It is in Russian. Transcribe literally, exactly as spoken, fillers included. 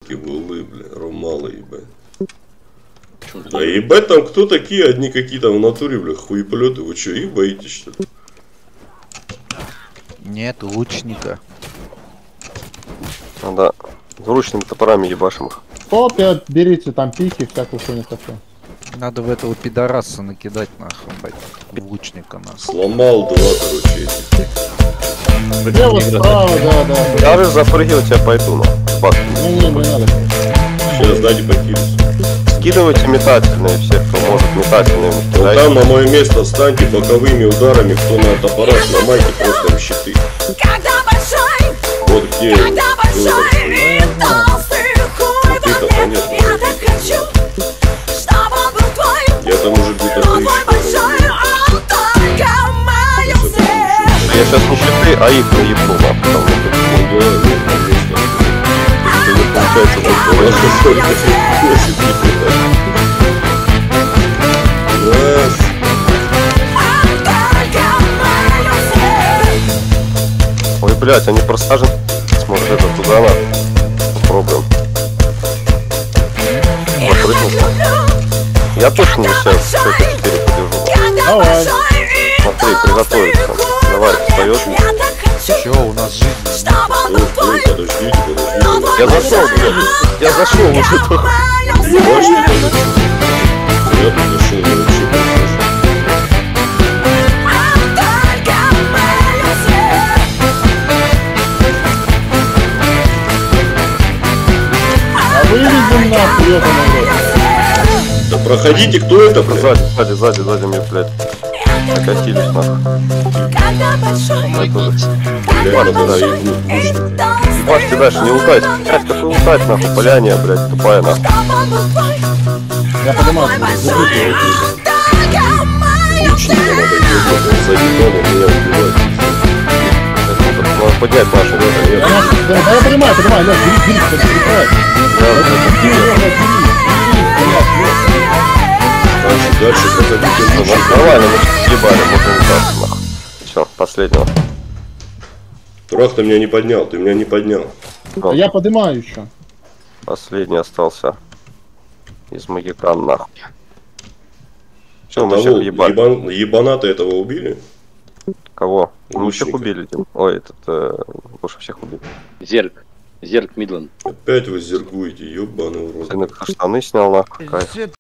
Ебанутки булы, бля, ромалы, ебать. Да ебать там кто такие, одни какие-то в натуре, бля, хуеплеты, вы что, их боитесь, что ли? Нет, лучника. Ну да, двуручными топорами ебашим их. Опять берите там пики, всякую хуйню такую. Надо в этого пидораса накидать нахуй, блядь, лучника нас. Сломал два, короче, этих. Где вот справа, да, да. Я же запрыгивать, я пойду, ну. Бак. Не, не, не надо. Сейчас сзади покинусь. Скидывайте метательные, все, кто может метательные. Вот там на мое место встаньте боковыми ударами, кто на топорах, ломайте просто им щиты. Вот где ты-то, понятно. Я там уже где-то тысячу. Я сейчас не щиты, а их наебну, нахуй. Ну да, нет, конечно. Это не получается только у нас столько носит не хватает. Раз. Ой, блядь, они просажены. Может, это туда надо. Попробуем. Попрыгнул. Я точно сейчас что-то теперь подержу. Давай. Смотри, приготовиться. Давай, встаешь. Чё, у нас жизнь? Ой, ой, подождите, подождите. Я зашел, блядь. Я зашел уже тут. Башня, я тут зашел, я вообще прихожу. А выведем нахуй, ёбаный рот. Да проходите, кто это, блядь? Сзади, сзади, сзади, сзади мне, блядь. Накатились, нахуй. Бля, надо ебнуть лучника. Ебашьте дальше, не лутайте. Блядь, какой лутать, нахуй, поляне, блядь, тупая, нахуй. Я поднимаю, забудьте его. Лучника надо ебнуть, он сзади дома меня убивает. Надо поднять нашу, да, нет. Да, да, я понимаю, понимаю, Лёш, бери, бери, бери, бери, бери, бери, Дальше, дальше проходите Ну, лучника. нормально, мы съебали, можно лутаться, нахуй. Все, последнего. Трах, ты меня не поднял, ты меня не поднял. А я поднимаю еще. Последний остался из магикан, нахуй. Все, мы Того всех ебали. ебан- ебаната этого убили? Кого? Мы всех Лучника. убили, Дим. Ой, этот, э, лучше всех убили. Зерк. Зерк Мидланд. Опять вы зергуете, ебаный урод. Сынок штаны снял, нахуй. Кайф.